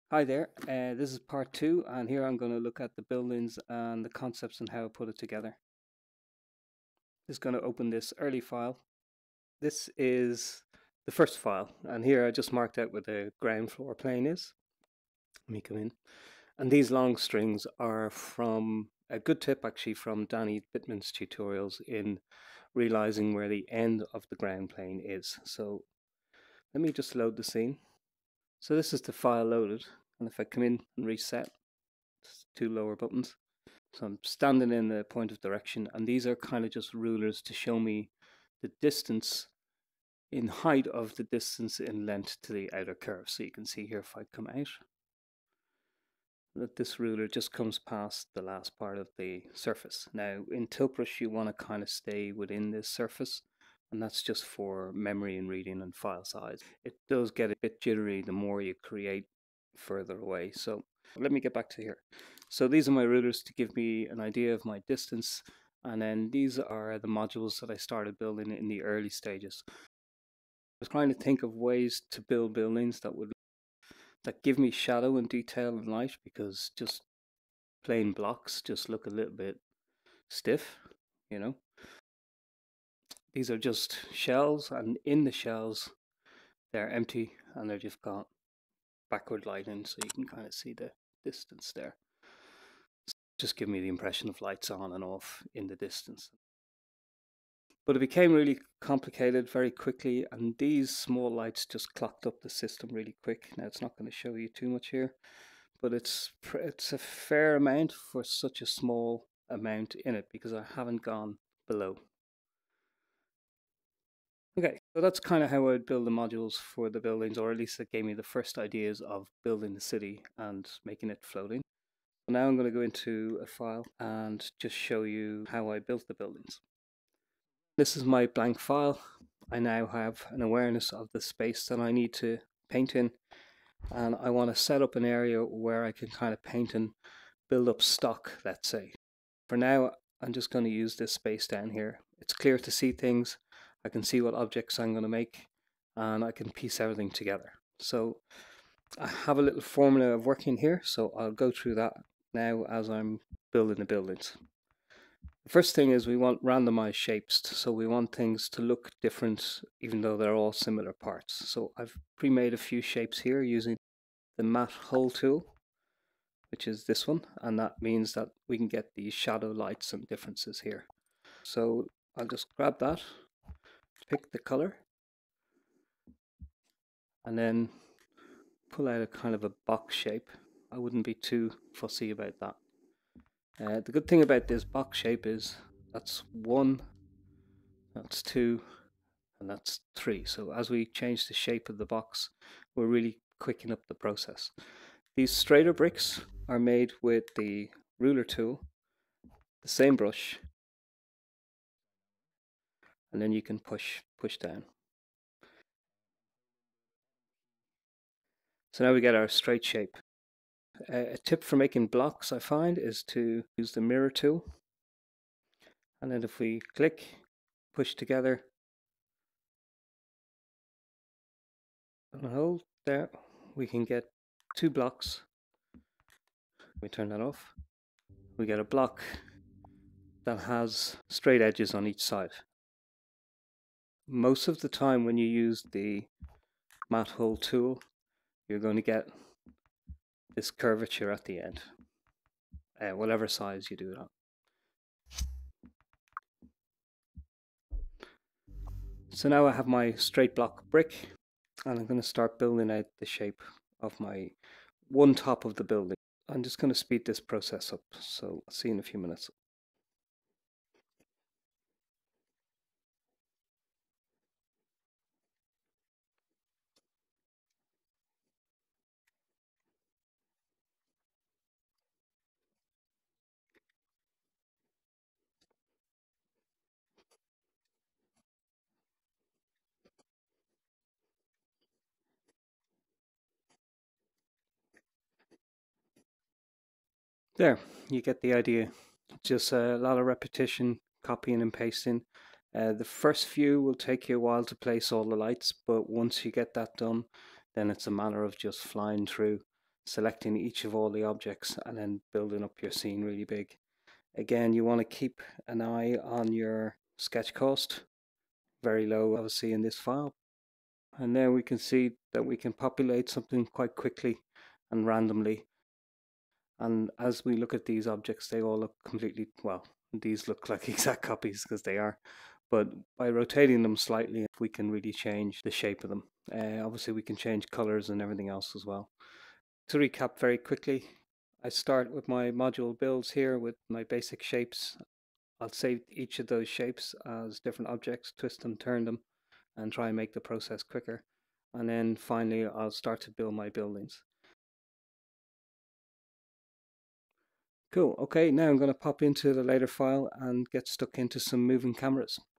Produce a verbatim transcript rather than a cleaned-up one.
Hi there, uh, this is part two, and here I'm going to look at the buildings and the concepts and how I put it together. Just going to open this early file. This is the first file, and here I just marked out where the ground floor plane is. Let me come in. And these long strings are from a good tip actually from Danny Bitmans Tutorials in realizing where the end of the ground plane is. So let me just load the scene. So this is the file loaded, and if I come in and reset, two lower buttons. So I'm standing in the point of direction, and these are kind of just rulers to show me the distance in height of the distance in length to the outer curve. So you can see here if I come out, that this ruler just comes past the last part of the surface. Now in Tiltbrush you want to kind of stay within this surface, and that's just for memory and reading and file size. It does get a bit jittery the more you create further away. So let me get back to here. So these are my rulers to give me an idea of my distance, and then these are the modules that I started building in the early stages. I was trying to think of ways to build buildings that would that give me shadow and detail and light, because just plain blocks just look a little bit stiff, you know. These are just shells, and in the shells they're empty and they're just got backward lighting, so you can kind of see the distance there. Just give me the impression of lights on and off in the distance. But it became really complicated very quickly, and these small lights just clocked up the system really quick. Now it's not going to show you too much here, but it's it's a fair amount for such a small amount in it, because I haven't gone below. Okay, so that's kind of how I'd build the modules for the buildings, or at least it gave me the first ideas of building the city and making it floating. So now I'm going to go into a file and just show you how I built the buildings. This is my blank file. I now have an awareness of the space that I need to paint in, and I want to set up an area where I can kind of paint and build up stock, let's say. For now, I'm just going to use this space down here. It's clear to see things. I can see what objects I'm going to make, and I can piece everything together. So I have a little formula of working here, so I'll go through that now as I'm building the buildings. The first thing is we want randomized shapes, so we want things to look different even though they're all similar parts. So I've pre-made a few shapes here using the matte hole tool, which is this one, and that means that we can get these shadow lights and differences here. So I'll just grab that, pick the color, and then pull out a kind of a box shape. I wouldn't be too fussy about that. Uh, the good thing about this box shape is that's one, that's two, and that's three. So as we change the shape of the box, we're really quickening up the process. These straighter bricks are made with the ruler tool, the same brush, and then you can push push down. So now we get our straight shape. Uh, a tip for making blocks I find is to use the mirror tool, and then if we click, push together, and hold there, we can get two blocks. We turn that off. We get a block that has straight edges on each side. Most of the time when you use the matte hole tool, you're going to get this curvature at the end, uh, whatever size you do it on. So now I have my straight block brick, and I'm going to start building out the shape of my one top of the building. I'm just going to speed this process up, so I'll see you in a few minutes. There, you get the idea. Just a lot of repetition, copying and pasting. Uh, the first few will take you a while to place all the lights, but once you get that done, then it's a matter of just flying through selecting each of all the objects and then building up your scene really big. Again, you want to keep an eye on your sketch cost, very low obviously in this file. And there we can see that we can populate something quite quickly and randomly. And as we look at these objects, they all look completely, well, these look like exact copies because they are. But by rotating them slightly, we can really change the shape of them. Uh, obviously, we can change colors and everything else as well. To recap very quickly, I start with my module builds here with my basic shapes. I'll save each of those shapes as different objects, twist them, turn them, and try and make the process quicker. And then finally, I'll start to build my buildings. Cool. Okay, now I'm going to pop into the later file and get stuck into some moving cameras.